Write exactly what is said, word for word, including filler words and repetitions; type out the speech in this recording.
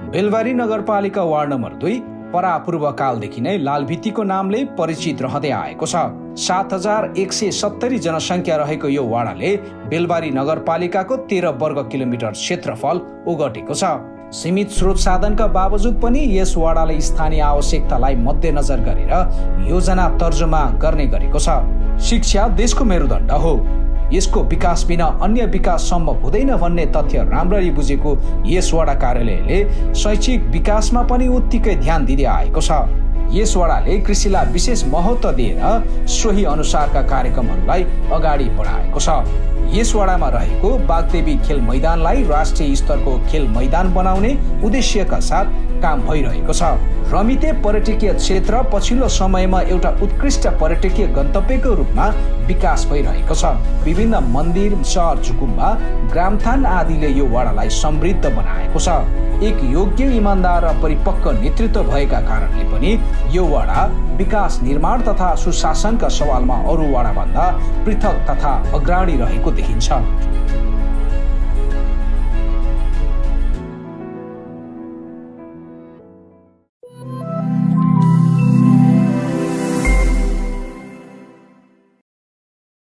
बेलबारी नगरपालिका ward number दुई परापूर्व कालदेखि नै लालभित्तीको नामले परिचित रहँदै आएको छ। सात हजार एक सय सत्तरी जनसङ्ख्या रहेको यो वाडाले बेलबारी नगरपालिकाको तेह्र वर्ग किलोमिटर क्षेत्रफल ओगटेको छ। सीमित स्रोत साधनका बावजुद पनि यस वाडाले स्थानीय आवश्यकतालाई मध्यनजर गरेर योजना तर्जुमा गर्ने गरेको छ। शिक्षा देशको मेरुदण्ड हो, यसको विकास बिना अन्य विकास सम्भव हुँदैन भन्ने तथ्य राम्ररी बुझेको यस वडा कार्यालयले शैक्षिक विकासमा पनि उत्तिकै ध्यान दिँदै आएको छ। यस वडाले कृषिलाई विशेष महत्त्व दिएर सोही अनुसारका कार्यक्रमहरूलाई अगाडि बढाएको छ। यस वडामा रहेको बागदेवी खेल मैदानलाई राष्ट्रिय स्तरको खेल मैदान बनाउने उद्देश्यका साथ काम भइरहेको छ। रमिते पर्यटकीय क्षेत्र पछिल्लो समयमा एउटा उत्कृष्ट पर्यटकीय गन्तव्यको रूपमा विकास भइरहेको छ। विभिन्न मन्दिर, सहर, झुकुम्बा, ग्रामथान आदिले यो वडालाई समृद्ध बनाएको छ। एक योग्य, इमानदार र परिपक्व नेतृत्व भएका कारणले पनि यो वडा विकास, निर्माण तथा सुशासनका सवालमा अरू वडाभन्दा पृथक तथा अग्रणी रहेको देखिन्छ।